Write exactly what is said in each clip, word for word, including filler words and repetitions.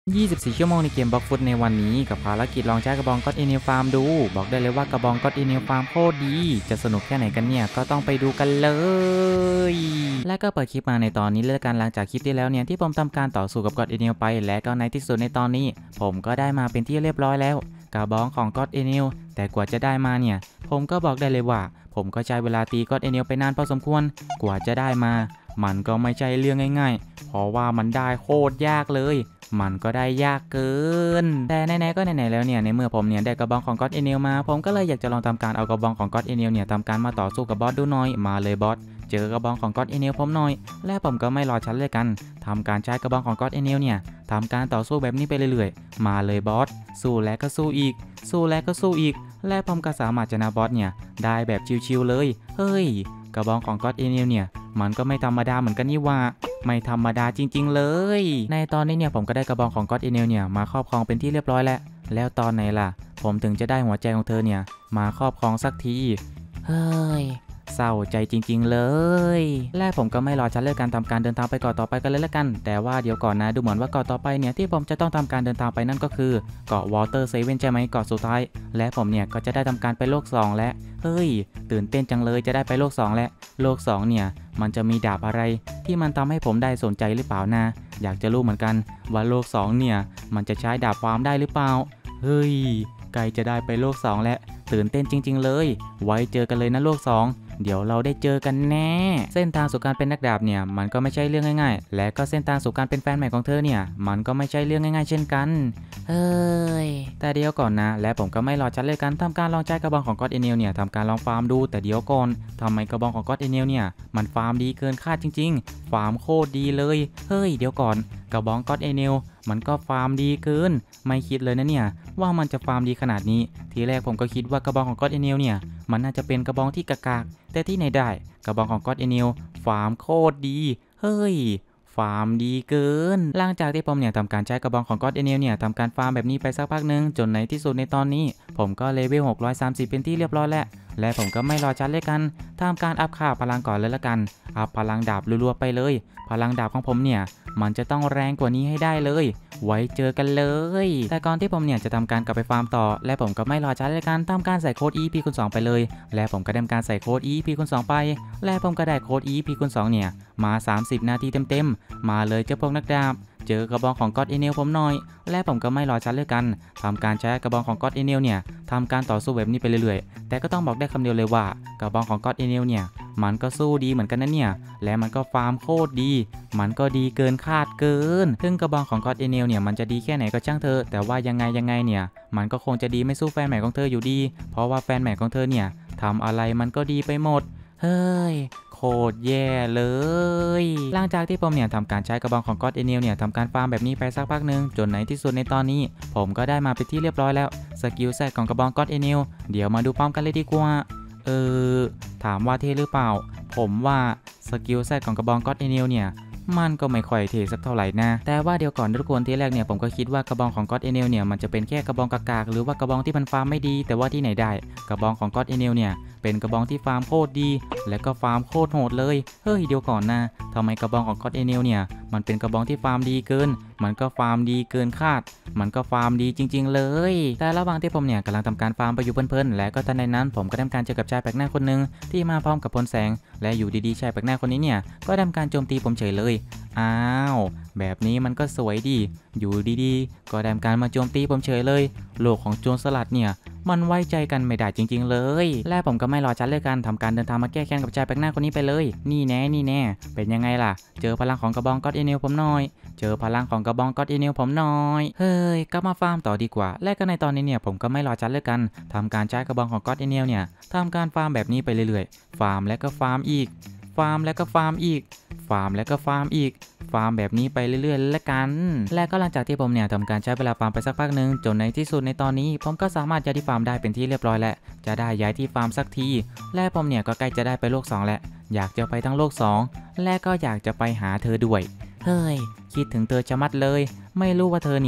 ยี่สิบสี่ ชั่วโมงในเกมบล็อกฟุตในวันนี้กับภารกิจลองใช้กระบองก็อดเอเนียฟาร์มดูบอกได้เลยว่ากระบองก็อดเอเนียฟาร์มโคตรดีจะสนุกแค่ไหนกันเนี่ยก็ต้องไปดูกันเลยและก็เปิดคลิปมาในตอนนี้เลยกันหลังจากคลิปที่แล้วเนี่ยที่ผมทำการต่อสู้กับก็อดเอเนียไปและก็ในที่สุดในตอนนี้ผมก็ได้มาเป็นที่เรียบร้อยแล้วกระบองของก็อดเอเนียแต่กว่าจะได้มาเนี่ยผมก็บอกได้เลยว่าผมก็ใช้เวลาตีก็อดเอเนียไปนานพอสมควรกว่าจะได้มามันก็ไม่ใช่เรื่องง่ายๆเพราะว่ามันได้โคตรยากเลยมันก็ได้ยากเกินแต่ไหนๆก็ไหนๆแล้วเนี่ยในเมื่อผมเนี่ยได้กระบองของก็อดเอเนียมาผมก็เลยอยากจะลองทำการเอากระบองของก็อดเอเนียเนี่ยทำการมาต่อสู้กับบอสดูหน่อยมาเลยบอสเจอกระบองของก็อดเอเนียผมหน่อยและผมก็ไม่รอช้าเลยกันทำการใช้กระบองของก็อดเอเนียเนี่ยทำการต่อสู้แบบนี้ไปเรื่อยๆมาเลยบอสสู้แล้วก็สู้อีกสู้แล้วก็สู้อีกและผมก็สามารถชนะบอสเนี่ยได้แบบชิวๆเลยเฮ้ยกระบองของก็อดเอเนียเนี่ยมันก็ไม่ธรรมดาเหมือนกันนี่ว่าไม่ธรรมดาจริงๆเลยในตอนนี้เนี่ยผมก็ได้กระบองของก็อดเอเนียเนี่ยมาครอบครองเป็นที่เรียบร้อยแล้วแล้วตอนไหนล่ะผมถึงจะได้หัวใจของเธอเนี่ยมาครอบครองสักทีเฮ้ยเศร้าใจจริงๆเลยและผมก็ไม่รอช้าเลยการทำการเดินทางไปเกาะต่อไปกันเลยละกันแต่ว่าเดี๋ยวก่อนนะดูเหมือนว่าเกาะต่อไปเนี่ยที่ผมจะต้องทำการเดินทางไปนั่นก็คือเกาะวอเตอร์เซเว่นใช่ไหมเกาะสุดท้ายและผมเนี่ยก็จะได้ทำการไปโลกสองแล้วเฮ้ยตื่นเต้นจังเลยจะได้ไปโลกสองแล้วโลกสองเนี่ยมันจะมีดาบอะไรที่มันทำให้ผมได้สนใจหรือเปล่านะอยากจะรู้เหมือนกันว่าโลกสองเนี่ยมันจะใช้ดาบฟาร์มได้หรือเปล่าเฮ้ยใกล้จะได้ไปโลกสองแล้วตื่นเต้นจริงๆเลยไว้เจอกันเลยนะโลกสองเดี๋ยวเราได้เจอกันแน่เส้นทางสู่การเป็นนักดาบเนี่ยมันก็ไม่ใช่เรื่องง่ายๆและก็เส้นทางสู่การเป็นแฟนใหม่ของเธอเนี่ยมันก็ไม่ใช่เรื่องง่ายๆเช่นกันเฮ้ยแต่เดี๋ยวก่อนนะและผมก็ไม่รอจัดเลยกันทำการลองใช้กระบองของก็อดเอเนียเนี่ยทำการลองฟาร์มดูแต่เดี๋ยวก่อนทำไมกระบองของก็อดเอเนียเนี่ยมันฟาร์มดีเกินคาดจริงๆฟาร์มโคตรดีเลยเฮ้ยเดี๋ยวก่อนกระบองก็อดเอเนียมันก็ฟาร์มดีเกินไม่คิดเลยนะเนี่ยว่ามันจะฟาร์มดีขนาดนี้ทีแรกผมก็คิดว่ากระบองของก็อดเอเนียเนี่ยมันน่าจะเป็นกระบองที่กากๆแต่ที่ไหนได้กระบองของก็อดเอเนียฟาร์มโคตรดีเฮ้ยฟาร์มดีเกินหลังจากที่ผมเนี่ยทำการใช้กระบองของก็อดเอเนียเนี่ยทำการฟาร์มแบบนี้ไปสักพักหนึ่งจนในที่สุดในตอนนี้ผมก็เลเวลหกร้อยสามสิบเป็นที่เรียบร้อยแล้วและผมก็ไม่รอช้าเลยกันทำการอัพค่าพลังก่อนเลยละกันอัพพลังดาบรัวๆไปเลยพลังดาบของผมเนี่ยมันจะต้องแรงกว่านี้ให้ได้เลยไว้เจอกันเลยแต่ก่อนที่ผมเนี่ยจะทำการกลับไปฟาร์มต่อและผมก็ไม่รอช้าเลยกันทำการใส่โค้ด อี พี คูณสองไปเลยและผมก็ได้ทำการใส่โค้ด อี พี คูณสองไปและผมก็ได้โค้ด อี พี คูณสองเนี่ยมาสามสิบนาทีเต็มๆมาเลยเจ้าพวกนักดาบเจอกระบองของก็อดเอเนียผมหน่อยและผมก็ไม่รอช้าเลยกันทำการใช้กระบองของก็อดเอเนียเนี่ยทำการต่อสู้แบบนี้ไปเรื่อยๆแต่ก็ต้องบอกได้คำเดียวเลยว่ากระบองของก็อดเอเนียเนี่ยมันก็สู้ดีเหมือนกันนะเนี่ยและมันก็ฟาร์มโคตรดีมันก็ดีเกินคาดเกินถึงกระบองของก็อดเอเนียเนี่ยมันจะดีแค่ไหนก็ช่างเธอแต่ว่ายังไงยังไงเนี่ยมันก็คงจะดีไม่สู้แฟนใหม่ของเธออยู่ดีเพราะว่าแฟนใหม่ของเธอเนี่ยทำอะไรมันก็ดีไปหมดเฮ้ยโคตรแย่เลยหลังจากที่ผมเนี่ยทำการใช้กระบองของก็อดเอเนียเนี่ยทำการฟาร์มแบบนี้ไปสักพักหนึ่งจนในที่สุดในตอนนี้ผมก็ได้มาเป็นที่เรียบร้อยแล้วสกิลแซดของกระบองก็อดเอเนียเดี๋ยวมาดูพร้อมกันเลยดีกว่าเออถามว่าเท่หรือเปล่าผมว่าสกิลแซดของกระบองก็อดเอเนียเนี่ยมันก็ไม่ค่อยเท่สักเท่าไหร่นะแต่ว่าเดี๋ยวก่อนทุกคนที่แรกเนี่ยผมก็คิดว่ากระบองของก็อดเอเนียเนี่ยมันจะเป็นแค่กระบองกากๆหรือว่ากระบองที่มันฟาร์มไม่ดีแต่ว่าที่ไหนได้กระบองของก็อดเอเนียเนี่ยเป็นกระบองที่ฟาร์มโคตรดีและก็ฟาร์มโคตรโหดเลยเฮ้ยเดี๋ยวก่อนนะทำไมกระบองของก็อดเอเนียเนี่ยมันเป็นกระบองที่ฟาร์มดีเกินมันก็ฟาร์มดีเกินคาดมันก็ฟาร์มดีจริงๆเลยแต่ระหว่างที่ผมเนี่ยกำลังทำการฟาร์มไปอยู่เพลินๆและก็ทันใดนั้นผมก็ทำการเจอกับชายแปลกหน้าคนหนึ่งที่มาพร้อมกับพลแสงและอยู่ดีๆชายแปลกหน้าคนนี้เนี่ยก็ทำการโจมตีผมเฉยเลยอ้าวแบบนี้มันก็สวยดีอยู่ดีๆก็ทำการมาโจมตีผมเฉยเลยโลกของโจรสลัดเนี่ยมันไว้ใจกันไม่ได้จริงๆเลยและผมก็ไม่รอช้าเลยกันทำการเดินทางมาแก้แค้นกับชายแปลกหน้าคนนี้ไปเลยนี่แน่นี่แน่เป็นยังไงล่ะเจอพลังของกระบองก็อดเอเนียผมหน่อยเจอพลังของกระบองก็อดเอเนียผมหน่อยเฮ้ยกลับมาฟาร์มต่อดีกว่าและก็ในตอนนี้เนี่ยผมก็ไม่รอช้าเลยกันทำการใช้กระบองของก็อดเอเนียเนี่ยทำการฟาร์มแบบนี้ไปเรื่อยๆฟาร์มและก็ฟาร์มอีกฟาร์มและก็ฟาร์มอีกฟาร์มและก็ฟาร์มอีกฟาร์มแบบนี้ไปเรื่อยๆและกันและก็หลังจากที่ผมเนี่ยทำการใช้เวลาฟาร์มไปสักพักหนึ่งจนในที่สุดในตอนนี้ผมก็สามารถย้ายที่ฟาร์มได้เป็นที่เรียบร้อยแล้วจะได้ย้ายที่ฟาร์มสักทีและผมเนี่ยก็ใกล้จะได้ไปโลกสองแล้วอยากจะไปทั้งโลกสองและก็อยากจะไปหาเธอด้วยเฮ้ยคิดถึงเธอชะมัดเลยไม่รู้ว่าเธอเนี่ย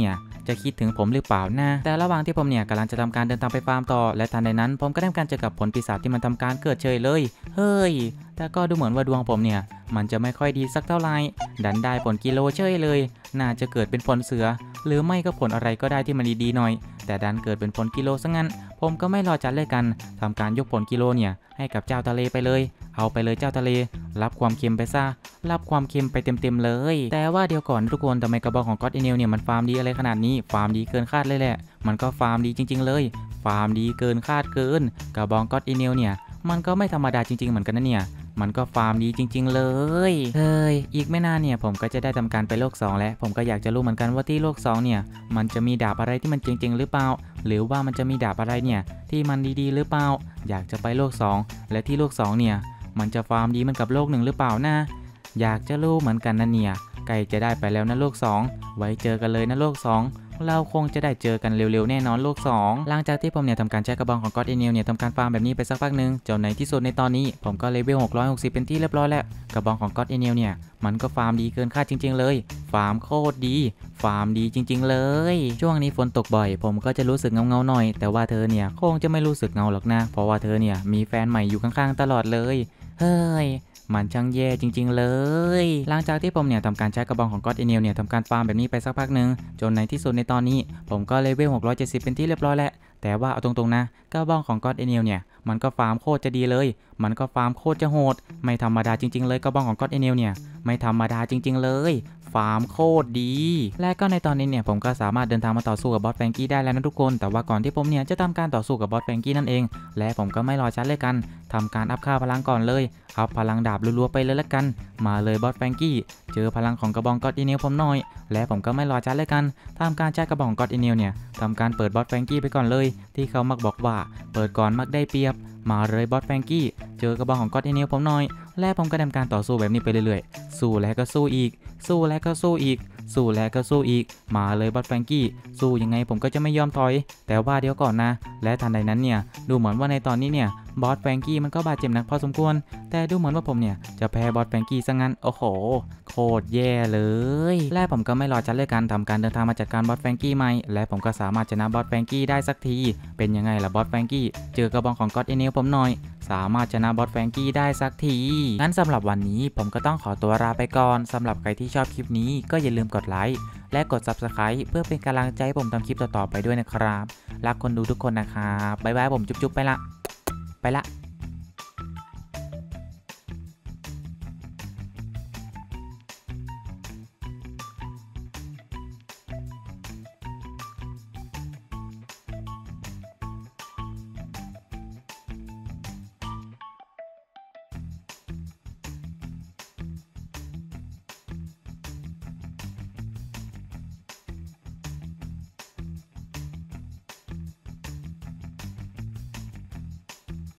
จะคิดถึงผมหรือเปล่านะแต่ระหว่างที่ผมเนี่ยกำลังจะทำการเดินทางไปฟาร์มต่อและทันใดนั้นผมก็ได้ทำการเจอกับผลปีศาจที่มันทำการเกิดเฉยเลยเฮ้ยแต่ก็ดูเหมือนว่าดวงผมเนี่ยมันจะไม่ค่อยดีสักเท่าไหร่ดันได้ผลกิโลเฉยเลยน่าจะเกิดเป็นผลเสือหรือไม่ก็ผลอะไรก็ได้ที่มันดีๆหน่อยแต่ดันเกิดเป็นผลกิโลซะงั้นผมก็ไม่รอจัดเลยกันทำการยกผลกิโลเนี่ยให้กับเจ้าทะเลไปเลยเอาไปเลยเจ้าทะเลรับความเค็มไปซะรับความเค็มไปเต็มๆเลยแต่ว่าเดี๋ยวก่อนทุกคนทำไมกระบอกของก็อดเอเนลเนี่ยมันฟาร์มดีอะไรขนาดนี้ฟาร์มดีเกินคาดเลยแหละมันก็ฟาร์มดีจริงๆเลยฟาร์มดีเกินคาดเกินกระบอกก็อดเอเนลเนี่ยมันก็ไม่ธรรมดาจริงๆเหมือนกันนะเนี่ยมันก็ฟาร์มดีจริงๆเลยเฮ้ยอีกไม่นานเนี่ยผมก็จะได้ทำการไปโลกสองแล้วผมก็อยากจะรู้เหมือนกันว่าที่โลกสองเนี่ยมันจะมีดาบอะไรที่มันเจ๋งๆหรือเปล่าหรือว่ามันจะมีดาบอะไรเนี่ยที่มันดีๆหรือเปล่าอยากจะไปโลกสองและที่โลกสองเนี่ยมันจะฟาร์มดีเหมือนกับโลกหนึ่งหรือเปล่านะอยากจะรู้เหมือนกันนะเนี่ยใกล้จะได้ไปแล้วนะโลกสองไว้เจอกันเลยนะโลกสองเราคงจะได้เจอกันเร็วๆแน่นอนโลกสองหลังจากที่ผมเนี่ยทำการใช้กระบองของก็อดเอเนลเนี่ยทำการฟาร์มแบบนี้ไปสักพักหนึ่งจนในที่สุดในตอนนี้ผมก็เลเวลหกร้อยหกสิบเป็นที่เรียบร้อยแล้วกระบองของก็อดเอเนลเนี่ยมันก็ฟาร์มดีเกินคาดจริงๆเลยฟาร์มโคตรดีฟาร์มดีจริงๆเลยช่วงนี้ฝนตกบ่อยผมก็จะรู้สึกเงาๆหน่อยแต่ว่าเธอเนี่ยคงจะไม่รู้สึกเงาหรอกนะเพราะว่าเธอเนี่ยมีแฟนใหม่อยู่ข้างๆตลอดเลยเฮ้ยมันช่างแย่จริงๆเลยหลังจากที่ผมเนี่ยทำการใช้กระบองของก็อดเอเนลเนี่ยทำการฟาร์มแบบนี้ไปสักพักหนึ่งจนในที่สุดในตอนนี้ผมก็เลเวลหกร้อยเจ็ดสิบเป็นที่เรียบร้อยแล้วแต่ว่าเอาตรงๆนะกระบองของก็อดเอเนลเนี่ยมันก็ฟาร์มโคตรจะดีเลยมันก็ฟาร์มโคตรจะโหดไม่ธรรมดาจริงๆเลยกระบองของก็อดเอเนลเนี่ยไม่ธรรมดาจริงๆเลยฟาร์มโคตรดีและก็ในตอนนี้เนี่ยผมก็สามารถเดินทางมาต่อสู้กับบอสแฟรงกี้ได้แล้วนะทุกคนแต่ว่าก่อนที่ผมเนี่ยจะทำการต่อสู้กับบอสแฟรงกี้นั่นเองและผมก็ไม่รอช้าเลยกันทำการอัพค่าพลังก่อนเลยอัพพลังดาบรัวๆไปเลยละกันมาเลยบอสแฟรงกี้เจอพลังของกระบองก็อดเอเนลผมหน่อยและผมก็ไม่รอช้าเลยกันทำการใช้กระบองก็อดเอเนลเนี่ยทำการเปิดบอสแฟรงกี้ไปก่อนเลยที่เขามักบอกว่าเปิดก่อนมักได้เปรียบมาเลยบอสแฟรงกี้เจอกระบองของก็อดเอเนลผมหน่อยและผมก็ทำการต่อสู้แบบนี้ไปเรื่อยๆสู้แล้วก็สู้อีกสู้แล้วก็สู้อีกสู้แล้วก็สู้อีกมาเลยบอสแฟรงกี้สู้ยังไงผมก็จะไม่ยอมถอยแต่ว่าเดี๋ยวก่อนนะและทันใดนั้นเนี่ยดูเหมือนว่าในตอนนี้เนี่ยบอสแฟรงกี้มันก็บาดเจ็บหนักพอสมควรแต่ดูเหมือนว่าผมเนี่ยจะแพ้บอสแฟรงกี้ซะงั้นโอ้โหโคตรแย่เลยและผมก็ไม่รอจัดเลยการทำการเดินทางมาจัดการบอสแฟรงกี้ใหม่และผมก็สามารถชนะบอสแฟรงกี้ได้สักทีเป็นยังไงล่ะบอสแฟรงกี้เจอกระบองของก็อดเอเนลผมหน่อยสามารถชนะบอสแฟรงกี้ได้สักทีงั้นสำหรับวันนี้ผมก็ต้องขอตัวลาไปก่อนสำหรับใครที่ชอบคลิปนี้ก็อย่าลืมกดไลค์และกด ซับสไครบ์ เพื่อเป็นกำลังใจให้ผมทำคลิปต่อๆไปด้วยนะครับรักคนดูทุกคนนะครับบ๊ายบายผมจุ๊บๆไปละไปละ